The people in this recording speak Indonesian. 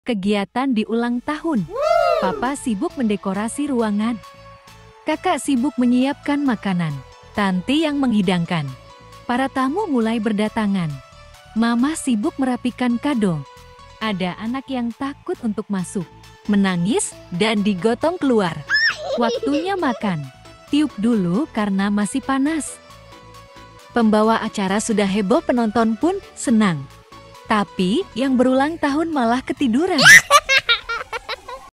Kegiatan di ulang tahun. Papa sibuk mendekorasi ruangan. Kakak sibuk menyiapkan makanan. Tanti yang menghidangkan. Para tamu mulai berdatangan. Mama sibuk merapikan kado. Ada anak yang takut untuk masuk, menangis, dan digotong keluar. Waktunya makan. Tiup dulu karena masih panas. Pembawa acara sudah heboh, penonton pun senang. Tapi yang berulang tahun malah ketiduran.